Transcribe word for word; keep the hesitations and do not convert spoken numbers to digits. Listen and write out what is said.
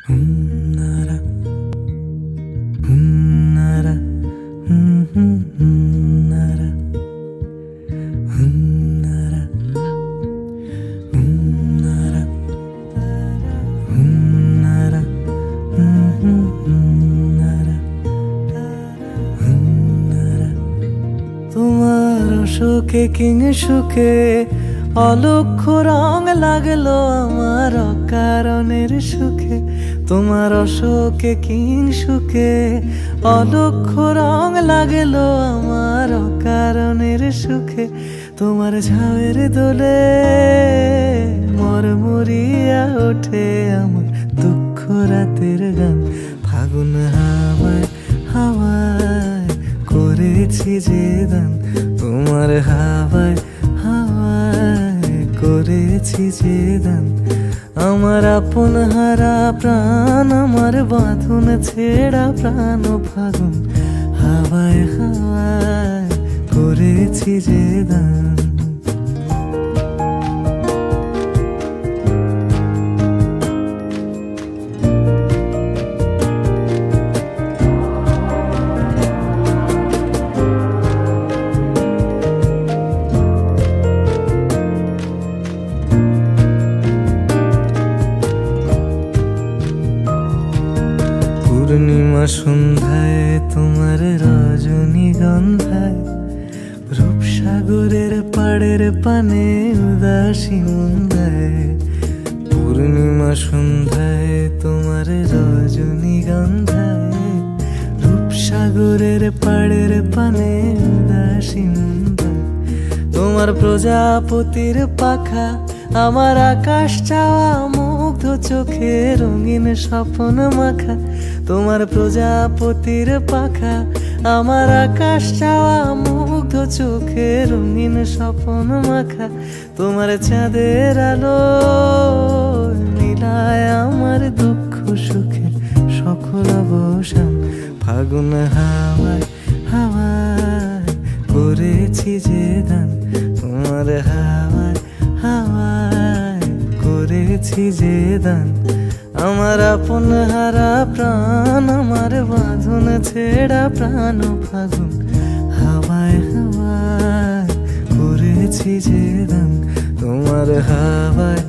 Hunnara, hunnara, hunnara, hunnara, hunnara, hunnara, hunnara, hunnara. তোমার সুখে king সুখে অলক্ষ রং লাগলো আমার অকারণের সুখে। তোমার অশোকে কিং সুখে অলক্ষ রং লাগলো আমার অকারণের সুখে। তোমার ঝাউয়ের দোলে মরমরিয়া ওঠে আমার দুঃখ রাতের গান। ফাগুন হাওয়ায় হাওয়ায় করেছি যে দান, তোমার হাওয়ায় হাওয়ায় করেছি যে দান। আমার আপন হারা প্রাণ, আমার বাঁধন ছেড়া প্রাণ ফাগুন হাওয়ায় হাওয়ায় করেছি যে দান। পূর্ণিমা সন্ধ্যায় তোমার রজনীগন্ধায়, রূপসাগরের পাড়ের পানে উদাসী মন্দায়। পূর্ণিমা সন্ধ্যায় তোমার রজনীগন্ধায়, রূপসাগরের পাড়ের পানে উদাসী মন্দায়। তোমার প্রজাপতির পাখা আমার আকাশ চাওয়া মুগ্ধ চোখে রঙিন স্বপ্ন মাখা। তোমার প্রজাপতির পাখা আমার আকাশ চাওয়া মুগ্ধ চোখে রঙিন স্বপ্ন মাখা। তোমার চাঁদের আলো মিলায় আমার দুঃখ সুখের সকল অবসান। ফাগুন হাওয়ায় হাওয়ায় করেছি যে দান, তোমার হাওয়ায় হাওয়ায় করেছি যে দান। আমার আপন হারা প্রাণ, আমার বাঁধন ছেড়া প্রাণ ফাগুন হাওয়ায় হাওয়ায় করেছি যে দান। তোমার হাওয়ায়